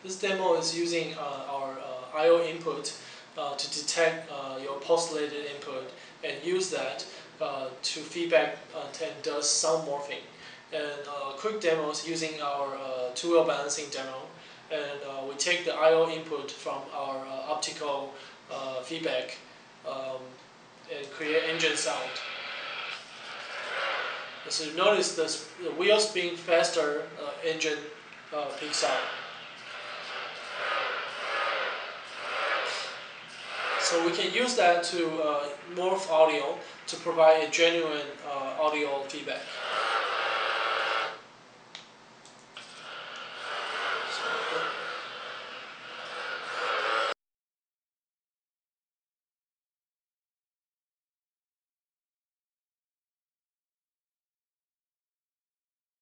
This demo is using our I/O input to detect your postulated input and use that to feedback and does sound morphing. And quick demos using our two-well balancing demo. And we take the I/O input from our optical feedback and create engine sound. So you notice the wheel spin faster, engine peaks out. So we can use that to morph audio to provide a genuine audio feedback.